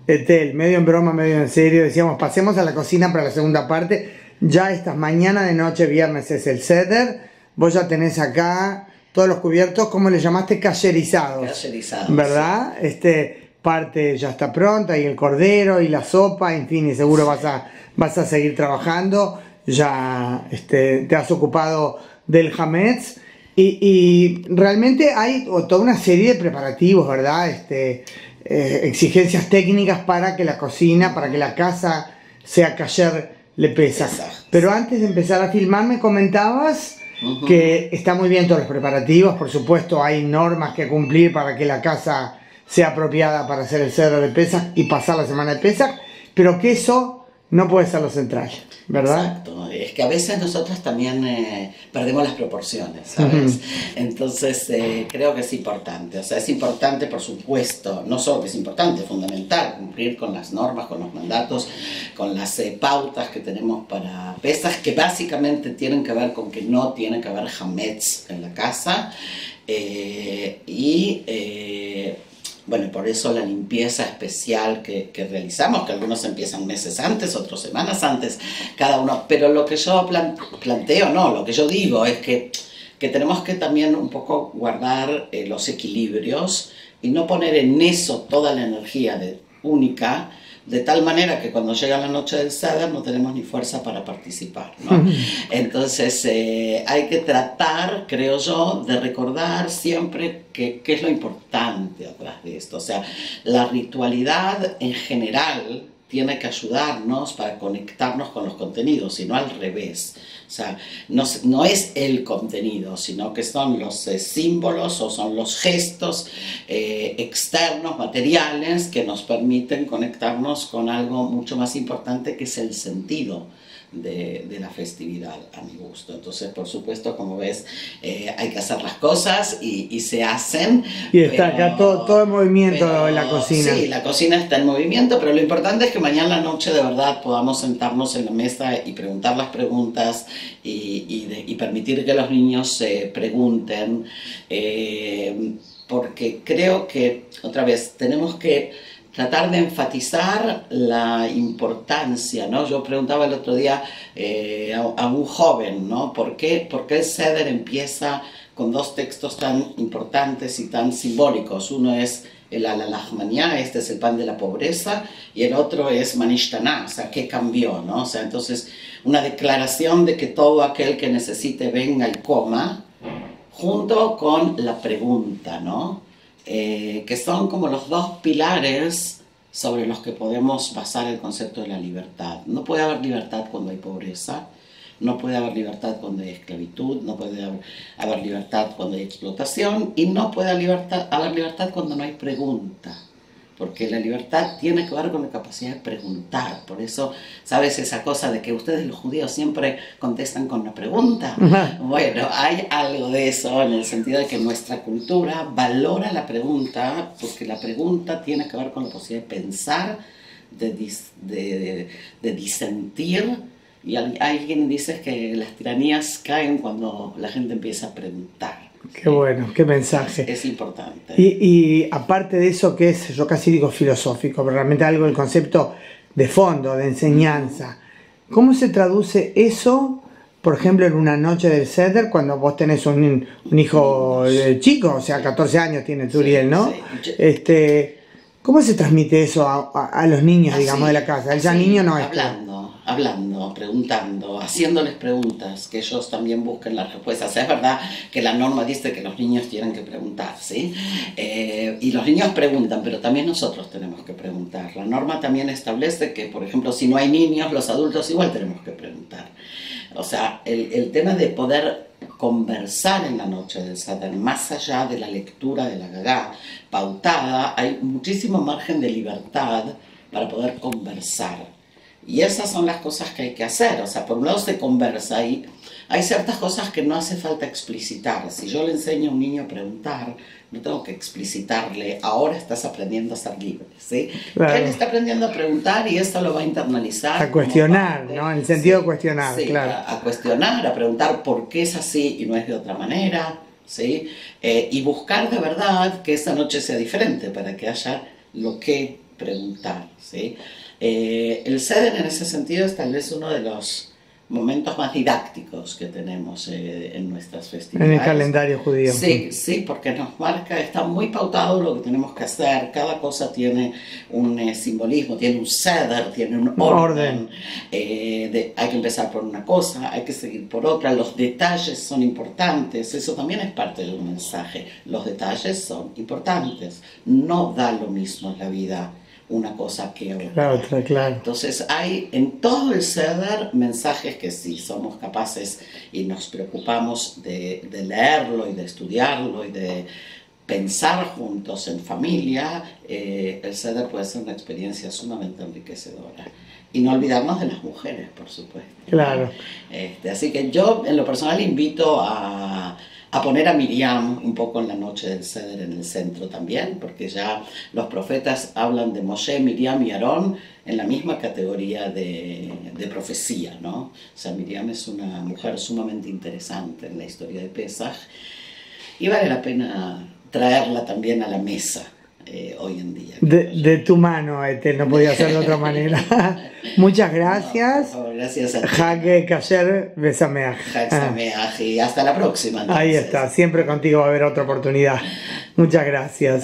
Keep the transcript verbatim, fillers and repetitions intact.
Etel, medio en broma, medio en serio, decíamos, pasemos a la cocina para la segunda parte. Ya estas mañana de noche, viernes es el Seder. Vos ya tenés acá todos los cubiertos, ¿cómo le llamaste? Cayerizados. Cayerizados. ¿Verdad? Sí. Este, parte ya está pronta, y el cordero, y la sopa, en fin, y seguro vas a, vas a seguir trabajando. Ya este, te has ocupado del hametz. Y, y realmente hay toda una serie de preparativos, ¿verdad? Este, eh, exigencias técnicas para que la cocina, para que la casa sea kasher le pesa. Pero antes de empezar a filmar me comentabas uh-huh. que está muy bien todos los preparativos, por supuesto hay normas que cumplir para que la casa sea apropiada para hacer el Seder de Pesach y pasar la semana de Pesach, pero que eso no puede ser lo central, ¿verdad? Exacto, es que a veces nosotros también eh, perdemos las proporciones, ¿sabes? Uh-huh. Entonces eh, creo que es importante, o sea, es importante por supuesto, no solo que es importante, es fundamental cumplir con las normas, con los mandatos, con las eh, pautas que tenemos para Pesach, que básicamente tienen que ver con que no tiene que haber hametz en la casa, eh, y... Eh, Bueno, por eso la limpieza especial que, que realizamos, que algunos empiezan meses antes, otros semanas antes, cada uno. Pero lo que yo plan, planteo, no, lo que yo digo es que, que tenemos que también un poco guardar eh, los equilibrios y no poner en eso toda la energía de, única, de tal manera que cuando llega la noche del Seder no tenemos ni fuerza para participar, ¿no? Entonces eh, hay que tratar, creo yo, de recordar siempre qué es lo importante atrás de esto. O sea, la ritualidad en general tiene que ayudarnos para conectarnos con los contenidos, y no al revés. O sea, no, no es el contenido, sino que son los eh, símbolos o son los gestos eh, externos, materiales, que nos permiten conectarnos con algo mucho más importante, que es el sentido de, de la festividad, a mi gusto. Entonces, por supuesto, como ves, eh, hay que hacer las cosas y, y se hacen. Y está pero, acá todo, todo en movimiento pero, en la cocina. Sí, la cocina está en movimiento, pero lo importante es que mañana a la noche de verdad podamos sentarnos en la mesa y preguntar las preguntas y, y, de, y permitir que los niños se eh, pregunten, eh, porque creo que, otra vez, tenemos que tratar de enfatizar la importancia, ¿no? Yo preguntaba el otro día eh, a, a un joven, ¿no? ¿Por qué, ¿Por qué el Seder empieza con dos textos tan importantes y tan simbólicos? Uno es el Alalahmaná, este es el pan de la pobreza, y el otro es Manishtaná, o sea, ¿qué cambió, no? O sea, entonces, una declaración de que todo aquel que necesite venga y coma, junto con la pregunta, ¿no? Eh, que son como los dos pilares sobre los que podemos basar el concepto de la libertad. No puede haber libertad cuando hay pobreza, no puede haber libertad cuando hay esclavitud, no puede haber, haber libertad cuando hay explotación, y no puede haber libertad, haber libertad cuando no hay pregunta, porque la libertad tiene que ver con la capacidad de preguntar. Por eso, ¿sabes esa cosa de que ustedes los judíos siempre contestan con una pregunta? Bueno, hay algo de eso en el sentido de que nuestra cultura valora la pregunta, porque la pregunta tiene que ver con la posibilidad de pensar, de, dis, de, de, de disentir, y alguien dice que las tiranías caen cuando la gente empieza a preguntar. Qué bueno, qué mensaje. Es, es importante. Y, y aparte de eso, que es, yo casi digo filosófico, pero realmente algo del concepto de fondo, de enseñanza. ¿Cómo se traduce eso, por ejemplo, en una noche del Seder, cuando vos tenés un, un hijo chico, o sea, catorce años tiene Turiel, ¿no? Sí. Este, ¿cómo se transmite eso a, a, a los niños, así, digamos, de la casa? El ya niño no es. Hablando. hablando, preguntando, haciéndoles preguntas, que ellos también busquen las respuestas. Es verdad que la norma dice que los niños tienen que preguntar, ¿sí? Eh, y los niños preguntan, pero también nosotros tenemos que preguntar. La norma también establece que, por ejemplo, si no hay niños, los adultos igual tenemos que preguntar. O sea, el, el tema de poder conversar en la noche del Seder, más allá de la lectura de la Gagá pautada, hay muchísimo margen de libertad para poder conversar. Y esas son las cosas que hay que hacer. O sea, por un lado se conversa y hay ciertas cosas que no hace falta explicitar. Si yo le enseño a un niño a preguntar, no tengo que explicitarle, ahora estás aprendiendo a ser libre, ¿sí? Claro. Él está aprendiendo a preguntar y esto lo va a internalizar. A cuestionar, ¿no? En el sentido sí, de cuestionar, sí, claro. A, a cuestionar, a preguntar por qué es así y no es de otra manera, ¿sí? Eh, y buscar de verdad que esa noche sea diferente para que haya lo que preguntar, ¿sí? Eh, el Seder en ese sentido es tal vez uno de los momentos más didácticos que tenemos eh, en nuestras festividades. En el calendario judío. Sí, sí, porque nos marca, está muy pautado lo que tenemos que hacer, cada cosa tiene un eh, simbolismo, tiene un Seder, tiene un orden, orden. Eh, de, hay que empezar por una cosa, hay que seguir por otra, los detalles son importantes, eso también es parte de un mensaje, los detalles son importantes, no da lo mismo en la vida una cosa que otra. Claro, claro. Entonces hay en todo el Seder mensajes que sí, somos capaces y nos preocupamos de, de leerlo y de estudiarlo y de pensar juntos en familia, eh, el Seder puede ser una experiencia sumamente enriquecedora. Y no olvidarnos de las mujeres, por supuesto. Claro. Este, así que yo en lo personal invito a... a poner a Miriam un poco en la noche del Seder en el centro también, porque ya los profetas hablan de Moshe, Miriam y Aarón en la misma categoría de, de profecía, ¿no? O sea, Miriam es una mujer sumamente interesante en la historia de Pesaj y vale la pena traerla también a la mesa eh, hoy en día. De, de tu mano, Ethel, no podía ser de otra manera. Muchas gracias. No, por favor, gracias a ti. Hage Kasher Besameach. Hag Sameach y hasta la próxima. Entonces. Ahí está, siempre contigo va a haber otra oportunidad. Muchas gracias.